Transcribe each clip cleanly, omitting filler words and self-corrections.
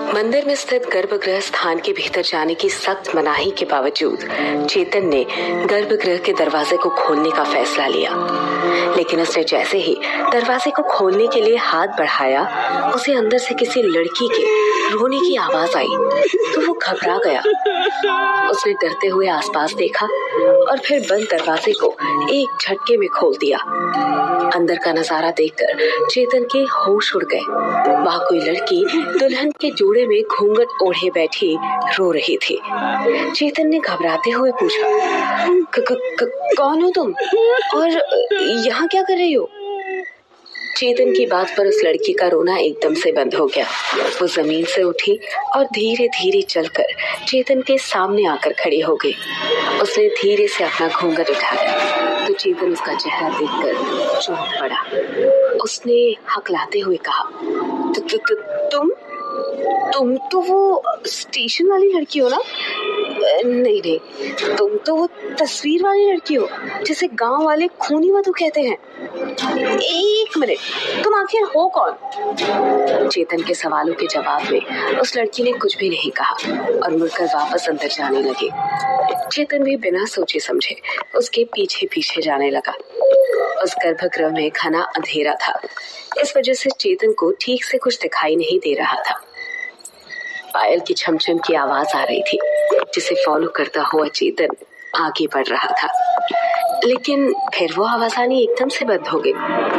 मंदिर में स्थित गर्भगृह स्थान के भीतर जाने की सख्त मनाही के बावजूद चेतन ने गर्भगृह के दरवाजे को खोलने का फैसला लिया। लेकिन उसने जैसे ही दरवाजे को खोलने के लिए हाथ बढ़ाया, उसे अंदर से किसी लड़की के रोने की आवाज आई तो वो घबरा गया। उसने डरते हुए आसपास देखा और फिर बंद दरवाजे को एक झटके में खोल दिया। अंदर का नजारा देखकर चेतन के होश उड़ गए। वहां कोई लड़की दुल्हन के जोड़े में घूंघट ओढ़े बैठी रो रही थी। चेतन ने घबराते हुए पूछा, कौन हो तुम और यहाँ क्या कर रही हो? चेतन की बात पर उस लड़की का रोना एकदम से बंद हो गया। वो जमीन से उठी और धीरे धीरे चलकर चेतन के सामने आकर खड़ी हो गई। उसने धीरे से अपना घूंघट उठाया तो चेतन उसका चेहरा देखकर चौंक पड़ा। उसने हकलाते हुए कहा, तुम तो वो स्टेशन वाली लड़की हो ना? नहीं, तुम तो वो तस्वीर वाली लड़की हो जिसे गांव वाले खूनी वधू कहते हैं। एक मिनट, तुम आखिर हो कौन? चेतन के सवालों के जवाब में उस लड़की ने कुछ भी नहीं कहा और मुड़कर वापस अंदर जाने लगी। चेतन भी बिना सोचे समझे उसके पीछे पीछे जाने लगा। उस गर्भगृह में घना अंधेरा था, इस वजह से चेतन को ठीक से कुछ दिखाई नहीं दे रहा था। पायल की छमछम की आवाज आ रही थी, जिसे फॉलो करता हुआ चेतन आगे बढ़ रहा था। लेकिन फिर वो आवाज आनी एकदम से बंद हो गई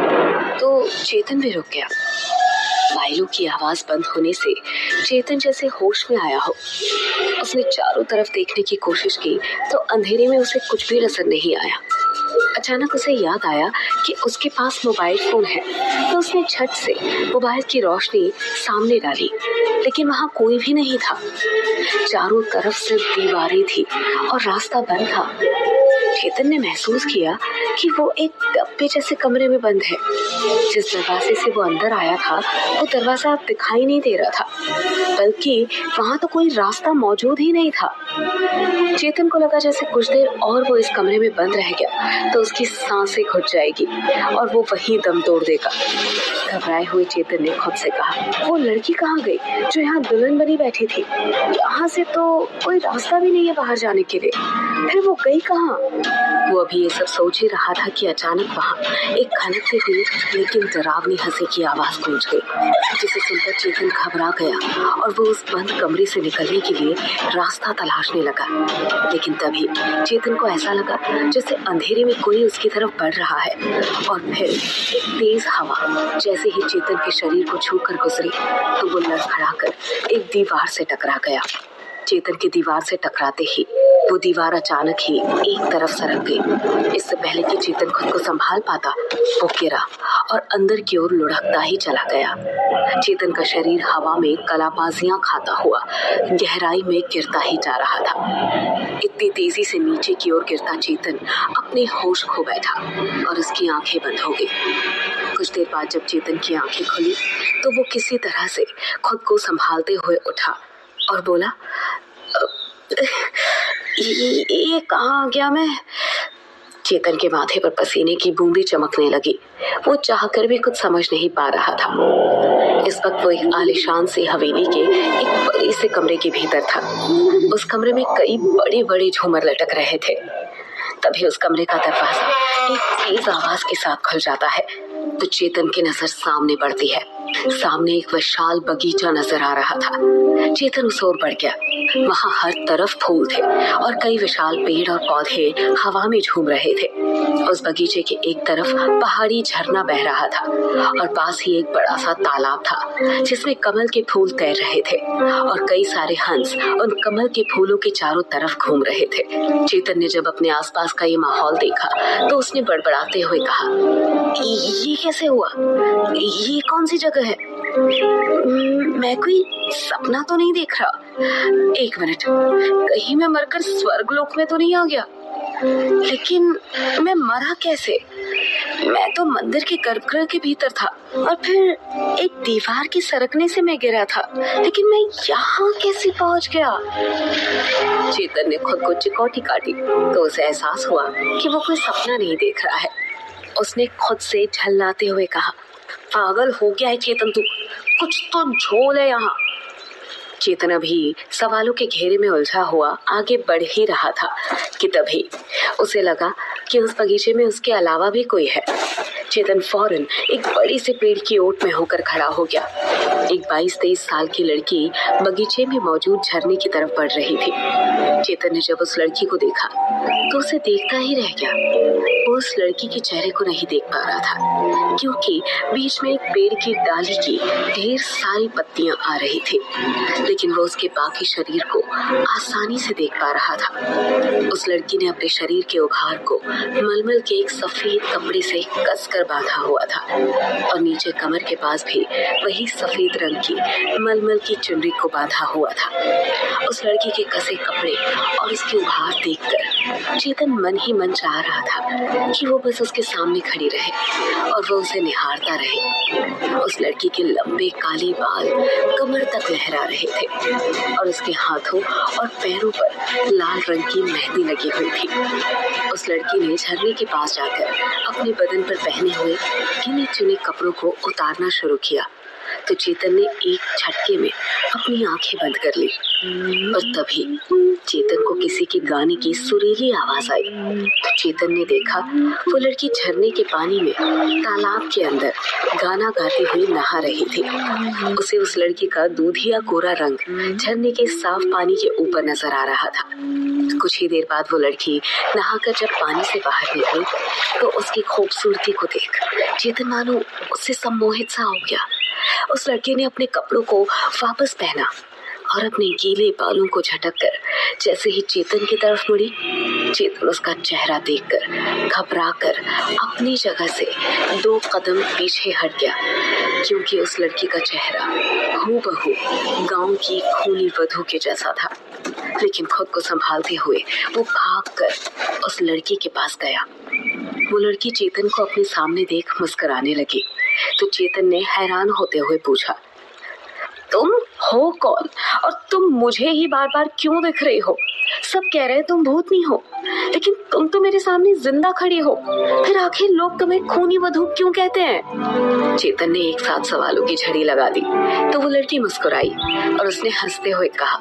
तो चेतन भी रुक गया। पायलों की आवाज बंद होने से चेतन जैसे होश में आया हो। उसने चारों तरफ देखने की कोशिश की तो अंधेरे में उसे कुछ भी नजर नहीं आया। अचानक उसे याद आया कि उसके पास मोबाइल फोन है, तो उसने झट से मोबाइल की रोशनी सामने डाली, लेकिन वहां कोई भी नहीं था। चारों तरफ सिर्फ दीवारें थी और रास्ता बंद था। चेतन ने महसूस किया कि वो एक डब्बे जैसे कमरे में बंद है। जिस दरवाजे से वो अंदर आया था वो दरवाजा अब दिखाई नहीं दे रहा था, बल्कि वहां तो कोई रास्ता मौजूद ही नहीं था। चेतन को लगा जैसे कुछ देर और वो इस कमरे में बंद रह गया तो उसकी सांसें घुट जाएगी और वो वहीं दम तोड़ देगा। घबराए हुए चेतन ने खुद से कहा, वो लड़की कहाँ गई जो यहाँ दुल्हन बनी बैठी थी? यहाँ से तो कोई रास्ता भी नहीं है बाहर जाने के लिए, फिर वो गई कहाँ? वो अभी ये सब सोच ही रहा था कि अचानक वहाँ एक खनकती हुई लेकिन डरावनी हंसी की आवाज गूंज गई, जिसे सुनकर चेतन घबरा गया और वो उस बंद कमरे से निकलने के लिए रास्ता तलाशने लगा। लेकिन तभी चेतन को ऐसा लगा जैसे अंधेरे में कोई उसकी तरफ बढ़ रहा है और फिर एक तेज हवा जैसे ही चेतन के शरीर को छूकर गुजरी तो वो लड़खड़ाकर एक दीवार से टकरा गया। चेतन की दीवार से टकराते ही वो दीवार अचानक ही एक तरफ सरक गई। इससे पहले कि चेतन खुद को संभाल पाता वो गिरा और अंदर की ओर लुढ़कता ही चला गया। चेतन का शरीर हवा में कलाबाजियां खाता हुआ गहराई में गिरता ही जा रहा था। इतनी तेजी से नीचे की ओर गिरता चेतन अपने होश खो बैठा और उसकी आंखें बंद हो गई। कुछ देर बाद जब चेतन की आंखें खुली तो वो किसी तरह से खुद को संभालते हुए उठा और बोला, ये कहाँ आ गया मैं? चेतन के माथे पर पसीने की बूंदें चमकने लगी। वो चाहकर भी कुछ समझ नहीं पा रहा था। इस वक्त वो एक आलीशान सी हवेली के एक बड़े से कमरे के भीतर था। उस कमरे में कई बड़े बड़े झूमर लटक रहे थे। तभी उस कमरे का दरवाजा एक तेज आवाज के साथ खुल जाता है तो चेतन की नजर सामने बढ़ती है। सामने एक विशाल बगीचा नजर आ रहा था। चेतन उस ओर बढ़ गया। वहां हर तरफ फूल थे और कई विशाल पेड़ और पौधे हवा में झूम रहे थे। उस बगीचे के एक तरफ पहाड़ी झरना बह रहा था और पास ही एक बड़ा सा तालाब था जिसमें कमल के फूल तैर रहे थे और कई सारे हंस उन कमल के फूलों के चारों तरफ घूम रहे थे। चेतन ने जब अपने आसपास का ये माहौल देखा तो उसने बड़बड़ाते हुए कहा, ये कैसे हुआ? ये कौन सी जगह है? मैं कोई सपना तो नहीं देख रहा? एक मिनट, कहीं मैं मरकर स्वर्गलोक में तो नहीं आ गया? लेकिन मैं मरा कैसे? मैं तो मंदिर के गर्भगृह के भीतर था और फिर एक दीवार के सरकने से मैं गिरा था, लेकिन मैं यहाँ कैसे पहुँच गया? चेतन ने खुद को चिकौटी काटी तो उसे एहसास हुआ कि वो कोई सपना नहीं देख रहा है। उसने खुद से झल्लाते हुए कहा, पागल हो गया है चेतन तू, कुछ तो झोल है यहाँ। चेतन अभी सवालों के घेरे में उलझा हुआ आगे बढ़ ही रहा था कि तभी उसे लगा कि उस बगीचे में उसके अलावा भी कोई है। चेतन फौरन एक बड़े से पेड़ की ओट में होकर खड़ा हो गया। एक 22-23 साल की लड़की बगीचे में मौजूद झरने की तरफ बढ़ रही थी। चेतन ने जब उस लड़की को देखा तो उसे देखता ही रह गया। वो उस लड़की के चेहरे को नहीं देख पा रहा था क्योंकि बीच में एक पेड़ की डाली की ढेर सारी पत्तियां आ रही थी, लेकिन वो उसके बाकी शरीर को आसानी से देख पा रहा था। उस लड़की ने अपने शरीर के उभार को मलमल के एक सफेद कपड़े से कसकर बांधा हुआ था और नीचे कमर के पास भी वही सफेद रंग की मलमल की चुनरी को बांधा हुआ था। उस लड़की के कसे कपड़े और उसके उभार देखकर चेतन मन ही मन चाह रहा था कि वो बस उसके सामने खड़ी रहे और वो उसे निहारता रहे। उस लड़की के लंबे काले बाल कमर तक लहरा रहे थे और उसके हाथों और पैरों पर लाल रंग की मेहंदी लगी हुई थी। उस लड़की ने झरने के पास जाकर अपने बदन पर पहने हुए गिने चुने कपड़ों को उतारना शुरू किया तो चेतन ने एक झटके में अपनी आंखें बंद कर ली और तभी चेतन को किसी के गाने की सुरीली आवाज आई। तो चेतन ने देखा वो लड़की झरने के पानी में तालाब के अंदर गाना गाती हुई नहा रही थी। उसे उस लड़की का दूधिया कोरा रंग झरने के साफ पानी के ऊपर नजर आ रहा था। कुछ ही देर बाद वो लड़की नहाकर जब पानी से बाहर निकली तो उसकी खूबसूरती को देख चेतन मानो उससे सम्मोहित सा हो गया। उस लड़की ने अपने कपड़ों को वापस पहना और अपने गीले बालों को झटककर जैसे ही चेतन की तरफ मुड़ी, चेतन उसका चेहरा देखकर घबराकर अपनी जगह से 2 कदम पीछे हट गया क्योंकि उस लड़की का चेहरा हूबहू गांव की खूनी वधू के जैसा था। लेकिन खुद को संभालते हुए वो भागकर उस लड़की के पास गया। वो लड़की चेतन को अपने सामने देख मुस्कुराने लगी तो चेतन ने हैरान होते हुए पूछा, तुम हो कौन और तुम मुझे ही बार बार क्यों दिख रही हो? सब कह रहे हैं तुम भूतनी हो, लेकिन तुम तो मेरे सामने जिंदा खड़ी हो, फिर आखिर लोग तुम्हें खूनी वधू क्यों कहते हैं? चेतन ने एक साथ सवालों की झड़ी लगा दी तो वो लड़की मुस्कुराई और उसने हंसते हुए कहा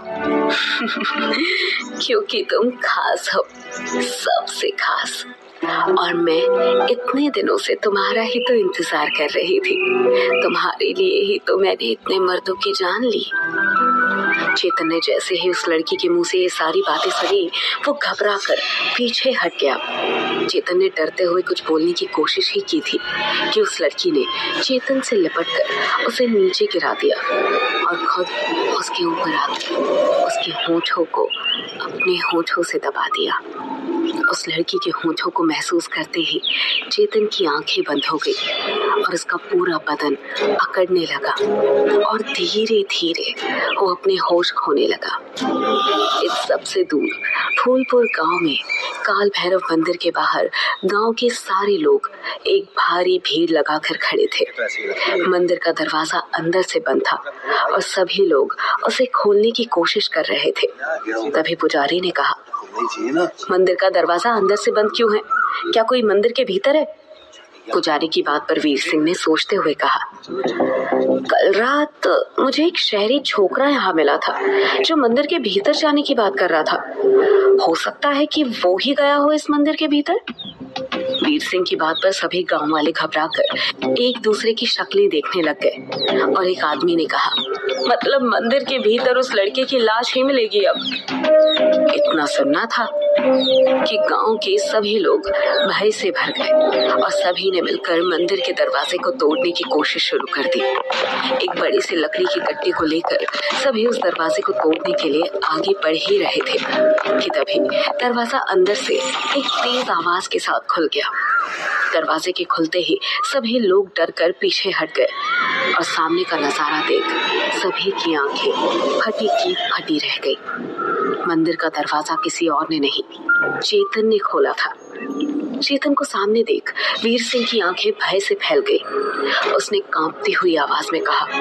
क्योंकि तुम खास हो, सबसे खास, और मैं इतने दिनों से तुम्हारा ही तो इंतजार कर रही थी। तुम्हारे लिए ही तो मैंने इतने मर्दों की जान ली। चेतन ने जैसे ही उस लड़की के मुंह से ये सारी बातें सुनी वो घबरा कर पीछे हट गया। चेतन ने डरते हुए कुछ बोलने की कोशिश ही की थी कि उस लड़की ने चेतन से लिपटकर उसे नीचे गिरा दिया और खुद उसके ऊपर आकर उसके होठों को अपने होठों से दबा दिया। उस लड़की के होठों को महसूस करते ही चेतन की आंखें बंद हो गई और उसका पूरा बदन अकड़ने लगा और धीरे धीरे वो अपने होश खोने लगा। इस सबसे दूर फूलपुर गांव में काल भैरव मंदिर के बाहर गांव के सारे लोग एक भारी भीड़ लगाकर खड़े थे। मंदिर का दरवाजा अंदर से बंद था और सभी लोग उसे खोलने की कोशिश कर रहे थे। तभी पुजारी ने कहा, मंदिर का दरवाजा अंदर से बंद क्यों है? क्या कोई मंदिर के भीतर है? पुजारी की बात पर वीर सिंह ने सोचते हुए कहा, कल रात मुझे एक शहरी छोकरा यहाँ मिला था जो मंदिर के भीतर जाने की बात कर रहा था। हो सकता है कि वो ही गया हो इस मंदिर के भीतर। वीर सिंह की बात पर सभी गांव वाले घबराकर एक दूसरे की शक्लें देखने लग गए और एक आदमी ने कहा, मतलब मंदिर के भीतर उस लड़के की लाश ही मिलेगी अब। इतना सुनना था कि गांव के सभी लोग भय से भर गए और सभी ने मिलकर मंदिर के दरवाजे को तोड़ने की कोशिश शुरू कर दी। एक बड़ी सी लकड़ी की गट्टी को लेकर सभी उस दरवाजे को तोड़ने के लिए आगे बढ़ ही रहे थे कि तभी दरवाजा अंदर से एक तेज आवाज के साथ खुल गया। दरवाजे के खुलते ही सभी लोग डर कर पीछे हट गए और सामने का नजारा देख सभी की आंखें फटी की फटी रह गई। मंदिर का दरवाजा किसी और ने नहीं, चेतन ने खोला था। चेतन को सामने देख वीर सिंह की आंखें भय से फैल गई। उसने कांपती हुई आवाज में कहा,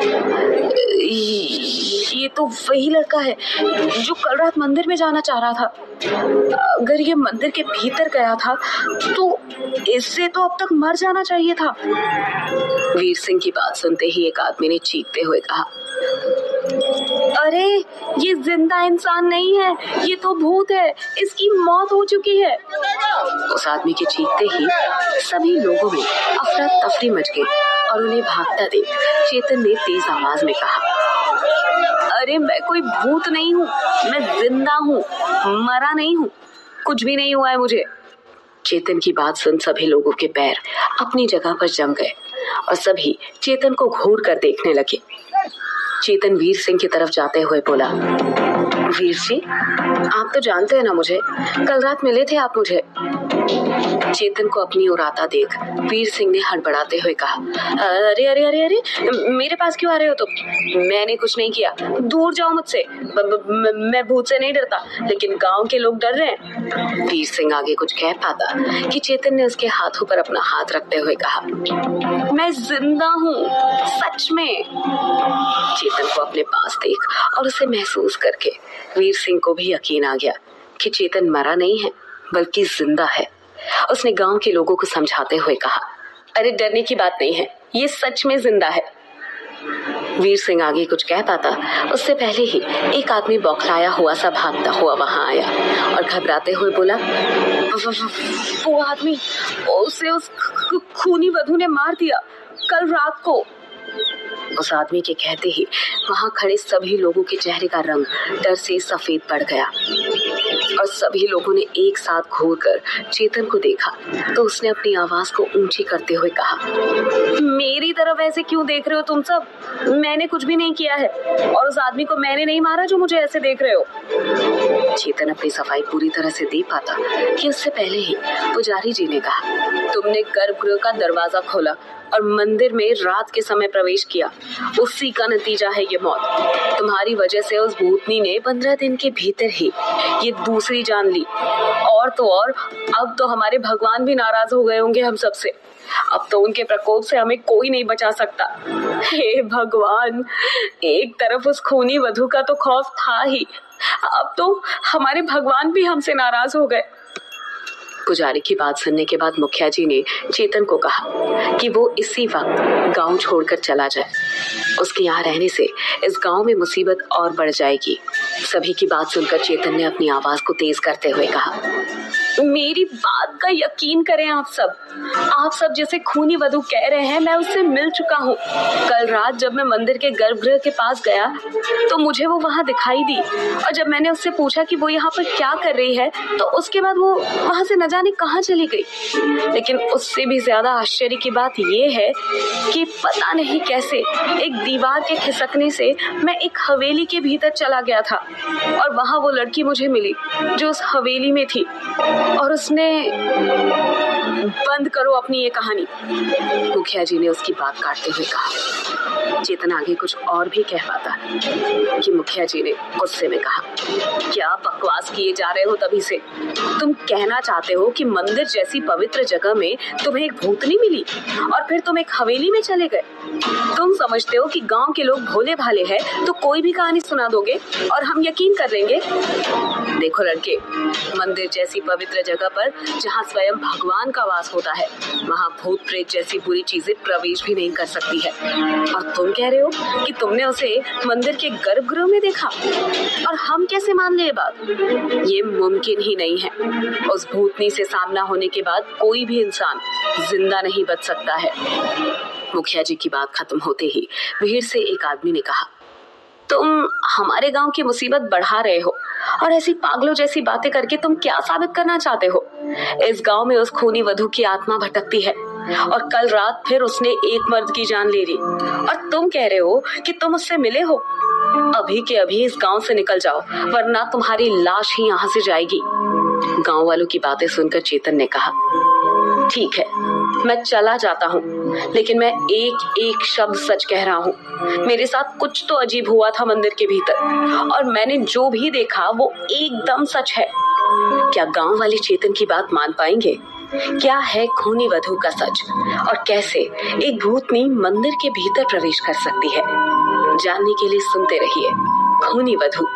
ये तो वही लड़का है जो कल रात मंदिर में जाना चाह रहा था। अगर ये मंदिर के भीतर गया था तो इससे तो अब तक मर जाना चाहिए था। वीर सिंह की बात सुनते ही एक आदमी ने चीखते हुए कहा, अरे ये जिंदा इंसान नहीं है, ये तो भूत है, इसकी मौत हो चुकी है। उस आदमी के चीखते ही सभी लोगों में अफरा तफरी मच गई और उन्हें भागता देख चेतन ने तेज आवाज में कहा, अरे मैं कोई भूत नहीं हूँ, मैं जिंदा हूँ, मरा नहीं हूँ, कुछ भी नहीं हुआ है मुझे। चेतन की बात सुन सभी लोगों के पैर अपनी जगह पर जम गए और सभी चेतन को घूर कर देखने लगे। चेतन वीर सिंह की तरफ जाते हुए बोला, वीर सिंह, आप तो जानते हैं ना मुझे, कल रात मिले थे आप मुझे। चेतन को अपनी ओर आता देख वीर सिंह ने हड़बड़ाते हुए कहा, अरे अरे अरे अरे मेरे पास क्यों आ रहे हो तुम? मैंने कुछ नहीं किया, दूर जाओ मुझसे, मैं भूत से नहीं डरता, लेकिन गांव के लोग डर रहे हैं। वीर सिंह आगे कुछ कह पाता कि चेतन ने उसके हाथों पर अपना हाथ रखते हुए कहा, मैं जिंदा हूँ, सच में। चेतन को अपने पास देख और उसे महसूस करके वीर सिंह को भी यकीन आ गया कि चेतन मरा नहीं है बल्कि जिंदा है। उसने गांव के लोगों को समझाते हुए कहा, अरे डरने की बात नहीं है, ये सच में जिंदा है। वीर सिंह आगे कुछ कह पाता उससे पहले ही एक आदमी बौखलाया हुआ सा भागता हुआ वहां आया और घबराते हुए बोला, वो आदमी, उसे उस खूनी वधू ने मार दिया कल रात को। उस आदमी के कहते ही वहां खड़े सभी लोगों के चेहरे का रंग डर से सफेद पड़ गया और सभी लोगों ने एक साथ घूरकर चेतन को देखा तो उसने अपनी आवाज को ऊंची करते हुए कहा, मेरी तरफ ऐसे क्यों देख रहे हो तुम सब? मैंने कुछ भी नहीं किया है और उस आदमी को मैंने नहीं मारा जो मुझे ऐसे देख रहे हो। चेतन अपनी सफाई पूरी तरह से दे पाता कि उससे पहले ही पुजारी जी ने कहा, तुमने गर्भगृह का दरवाजा खोला और मंदिर में रात के समय प्रवेश किया, उसी का नतीजा है ये मौत। तुम्हारी वजह से उस भूतनी ने 15 दिन के भीतर ही ये दूसरी जान ली। और तो और अब तो हमारे भगवान भी नाराज हो गए होंगे हम सबसे। अब तो उनके प्रकोप से हमें कोई नहीं बचा सकता। हे भगवान, एक तरफ उस खूनी वधू का तो खौफ था ही, अब तो हमारे भगवान भी हमसे नाराज हो गए। पुजारी की बात सुनने के बाद मुखिया जी ने चेतन को कहा कि वो इसी वक्त गांव छोड़कर चला जाए। उसके यहाँ रहने से इस गांव में मुसीबत और बढ़ जाएगी। सभी की बात सुनकर चेतन ने अपनी आवाज को तेज करते हुए कहा, मेरी बात का यकीन करें आप सब जैसे खूनी वधू कह रहे हैं, मैं उससे मिल चुका हूँ। कल रात जब मैं मंदिर के गर्भगृह के पास गया तो मुझे वो वहाँ दिखाई दी और जब मैंने उससे पूछा कि वो यहाँ पर क्या कर रही है तो उसके बाद वो वहाँ से न जाने कहाँ चली गई। लेकिन उससे भी ज्यादा आश्चर्य की बात ये है कि पता नहीं कैसे एक दीवार के खिसकने से मैं एक हवेली के भीतर चला गया था और वहाँ वो लड़की मुझे मिली जो उस हवेली में थी और उसने। बंद करो अपनी ये कहानी, मुखिया जी ने उसकी बात काटते हुए कहा। चेतन आगे कुछ और भी कह पाता कि मुखिया जी ने गुस्से में कहा, क्या बकवास किए जा रहे हो तभी से? तुम कहना चाहते हो कि मंदिर जैसी पवित्र जगह में तुम्हें एक भूतनी मिली और फिर तुम एक हवेली में चले गए? तुम समझते हो कि गांव के लोग भोले भाले हैं तो कोई भी कहानी सुना दोगे और हम यकीन कर लेंगे? देखो लड़के, मंदिर जैसी पवित्र जगह पर जहाँ स्वयं भगवान का वास होता है वहाँ भूत प्रेत जैसी बुरी चीजें प्रवेश भी नहीं कर सकती है। और तुम कह रहे हो कि तुमने उसे मंदिर के गर्भगृह में देखा और हम कैसे मान ले ये बात? ये मुमकिन ही नहीं है। उस भूतनी से सामना होने के बाद कोई भी इंसान जिंदा नहीं बच सकता है। मुखिया जी की बात खत्म होते ही भीड़ से एक आदमी ने कहा, तुम हमारे गांव की मुसीबत बढ़ा रहे हो और ऐसी पागलों जैसी बातें करके तुम क्या साबित करना चाहते हो? इस गांव में उस खूनी वधू की आत्मा भटकती है और कल रात फिर उसने एक मर्द की जान ले ली और तुम कह रहे हो कि तुम उससे मिले हो। अभी के अभी इस गांव से निकल जाओ वरना तुम्हारी लाश ही यहाँ से जाएगी। गांव वालों की बातें सुनकर चेतन ने कहा, ठीक है, मैं चला जाता हूँ, लेकिन मैं एक एक शब्द सच कह रहा हूँ। मेरे साथ कुछ तो अजीब हुआ था मंदिर के भीतर और मैंने जो भी देखा वो एकदम सच है। क्या गांव वाले चेतन की बात मान पाएंगे? क्या है खूनी वधू का सच और कैसे एक भूतनी मंदिर के भीतर प्रवेश कर सकती है? जानने के लिए सुनते रहिए खूनी वधू।